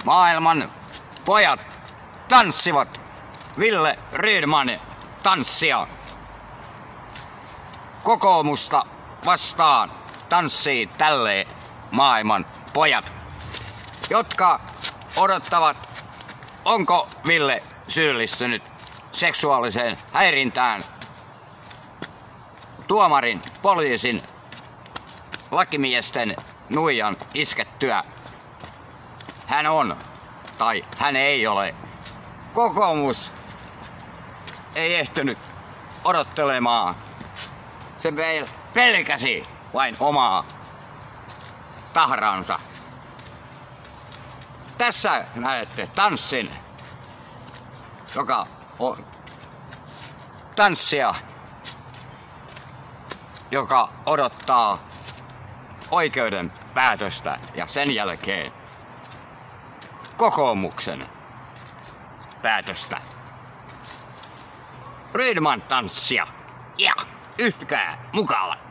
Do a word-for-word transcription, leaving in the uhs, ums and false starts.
Maailman pojat tanssivat Ville Rydman tanssia. Kokoomusta vastaan tanssii tälleen maailman pojat, jotka odottavat, onko Ville syyllistynyt seksuaaliseen häirintään tuomarin, poliisin, lakimiesten nuijan iskettyä. Hän on tai hän ei ole. Kokoomus ei ehtinyt odottelemaan. Se pelkäsi vain omaa tahransa. Tässä näette tanssin, joka on tanssia, joka odottaa oikeuden päätöstä ja sen jälkeen kokoomuksen päätöstä. Rydman tanssia ja yhtäkää mukava.